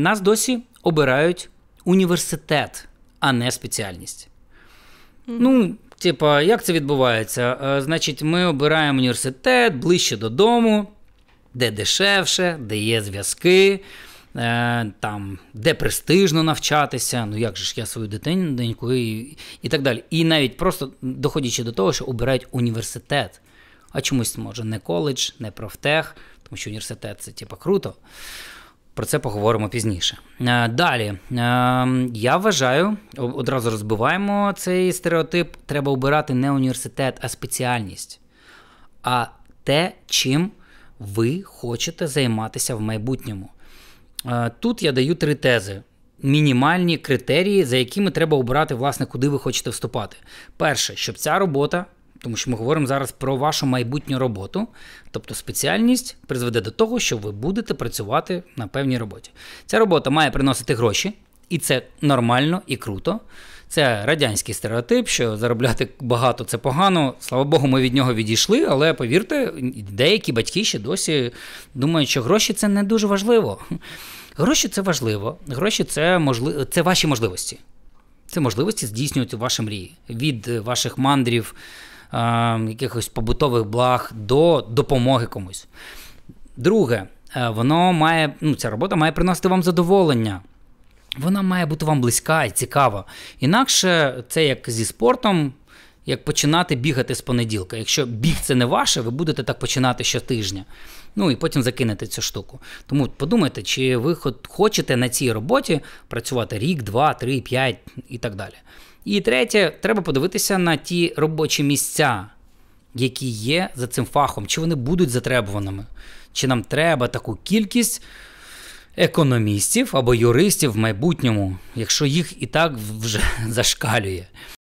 нас досі обирають університет, а не спеціальність. Ну, типа, як це відбувається? Значить, ми обираємо університет ближче додому, де дешевше, де є зв'язки, там, де престижно навчатися, ну як же ж я свою дитинку і так далі. І навіть просто доходячи до того, що обирають університет. А чомусь, може, не коледж, не профтех, тому що університет – це, типа, круто. Про це поговоримо пізніше. Далі. Я вважаю, одразу розбиваємо цей стереотип, треба обирати не університет, а спеціальність. А те, чим ви хочете займатися в майбутньому. Тут я даю 3 тези. Мінімальні критерії, за якими треба обирати, власне, куди ви хочете вступати. Перше, щоб ця робота, тому що ми говоримо зараз про вашу майбутню роботу, тобто спеціальність призведе до того, що ви будете працювати на певній роботі. Ця робота має приносити гроші, і це нормально і круто. Це радянський стереотип, що заробляти багато – це погано. Слава Богу, ми від нього відійшли, але, повірте, деякі батьки ще досі думають, що гроші – це не дуже важливо. Гроші – це важливо. Гроші – це ваші можливості. Це можливості здійснювати ваші мрії. Від ваших мандрів, якихось побутових благ до допомоги комусь. Друге, ця робота має приносити вам задоволення. Вона має бути вам близька і цікава. Інакше це як зі спортом, як починати бігати з понеділка. Якщо біг – це не ваше, ви будете так починати щотижня. Ну і потім закинете цю штуку. Тому подумайте, чи ви хочете на цій роботі працювати рік, 2, 3, 5 і так далі. І третє, треба подивитися на ті робочі місця, які є за цим фахом. Чи вони будуть затребуваними? Чи нам треба таку кількість економістів або юристів в майбутньому, якщо їх і так вже зашкалює.